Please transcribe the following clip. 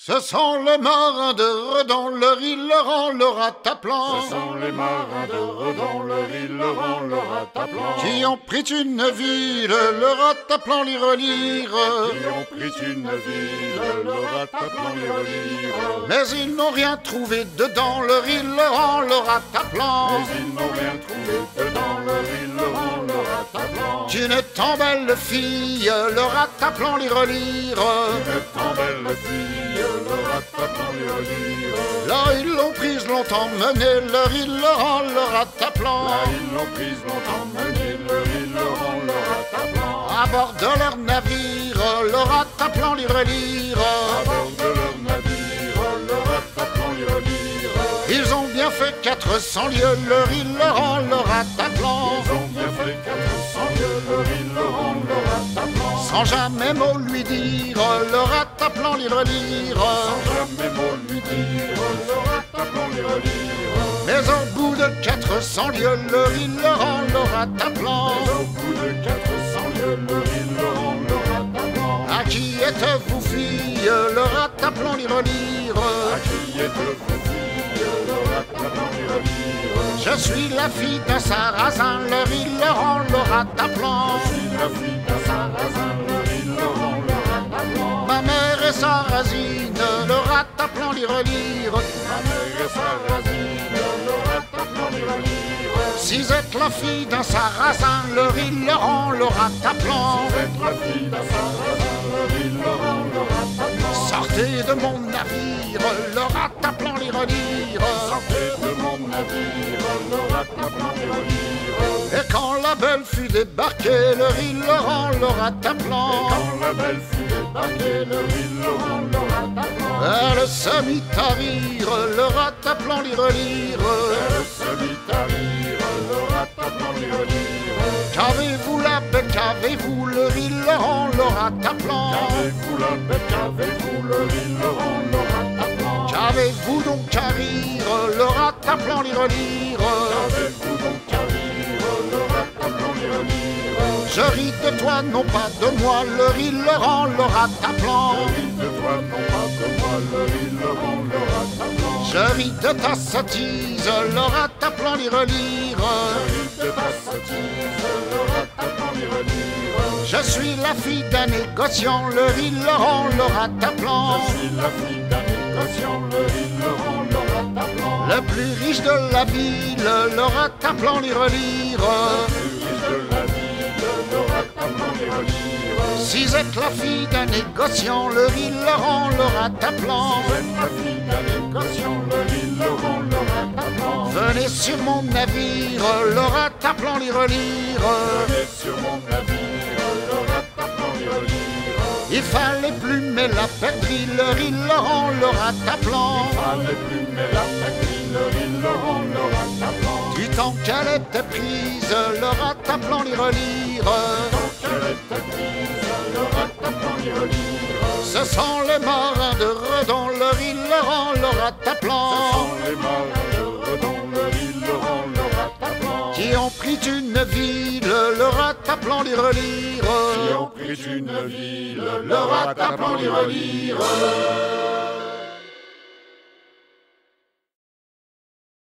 Ce sont les marins de Redon, le riz, le rang, le rataplan. Ce sont les marins de Redon, le riz, le rang, le rataplan. Qui ont pris une ville, le rataplan l'y relire. Qui ont pris une ville, le rataplan les relire. Mais ils n'ont rien trouvé dedans, le riz, le rang, le rataplan. Mais ils n'ont rien trouvé dedans, le riz, le rang, le rataplan. Qu'une tant belle fille, le rataplan l'y relire. Une tant belle fille, le rataplan les relire. Là ils l'ont prise, l'ont emmené, le riz, le rang, le rataplan. Là ils l'ont prise, l'ont emmené, le riz, le rang, le rataplan. À bord de leur navire, le rataplan l'y relire. À bord de leur navire, le rataplan les relire. Ils ont bien fait 400 lieues, le riz, le rang, le rataplan. Ils ont bien fait 400 lieues, le riz, le rang, le rataplan. Sans jamais mot lui dire, le rataplan l'y relire. Sans jamais mot lui dire, le rataplan les relire. Mais au bout de 400 lieues, le riz, le rang, le rataplan. Mais au bout de 400 lieues, le riz, le rang, le rataplan. À qui êtes-vous fille, le rataplan l'y relire. À qui êtes-vous fille, le rataplan les relire. Je suis la fille d'un sarrasin, le riz, le rang, le rataplan. Je suis la fille d'un sarrasin, le riz, le rang, le rataplan. Ma mère est sarrasine, le rataplan l'y relire. Ma mère est sarrasine, le rataplan les relire. Si vous êtes la fille d'un sarrasin, le riz, le rang, le rataplan. Vous êtes la fille d'un sarrasin, le riz, le rang, le rataplan. Sortez de mon navire, le rataplan l'y relire. Sortez de mon navire, le rataplan les relire. Et quand la belle fut débarquée, le riz, le rang, le rataplan. Et quand la belle fut débarquée, le riz, le rang, le rataplan. Elle se mit à rire, le rataplan l'y relire. Elle se mit à rire, le rataplan les relire. Qu'avez-vous la bête, qu'avez-vous le riz, le rang, le rataplan. Qu'avez-vous la bête, qu'avez-vous le riz, le rang, le rataplan. Qu'avez-vous donc à rire, le rataplan l'y relire. Qu'avez-vous donc à rire, le rataplan les relire. Je ris de toi, non pas de moi, le riz, le rang, le rataplan. Je ris de toi, non pas de moi, le riz, le rang, le rataplan. Je ris de ta sottise, le rataplan l'y relire. Je ris de ta sottise, le rataplan les relire. Je suis la fille d'un négociant, le riz, le rang, le rataplan. Je suis la fille d'un négociant, le riz, le rang, le rataplan. Le plus riche de la ville, le rataplan l'y relire. Le plus riche de la ville, le rataplan les relire. Si vous êtes la fille d'un négociant, le riz, le rang, le rataplan. Vous êtes la fille d'un négociant, le riz, le rang, le rataplan. Venez sur mon navire, le rataplan l'y relire. Venez sur mon navire, le rataplan les relire. Il fallait plumer la perdrix, le riz, le rang, le rataplan. Fallait plumer la patrie, le riz, le rang, le rataplan. Du temps qu'elle était prise, le rataplan l'y relire. Tant qu'elle était prise, le rataplan les relire. Ce sont les marins de Redon, le riz, le rang, le rataplan. Ce sont les marins de Redon, le riz, le rang, le rataplan. Qui ont pris une ville, le rataplan l'y relire. Qui ont pris une ville, le rataplan les relire.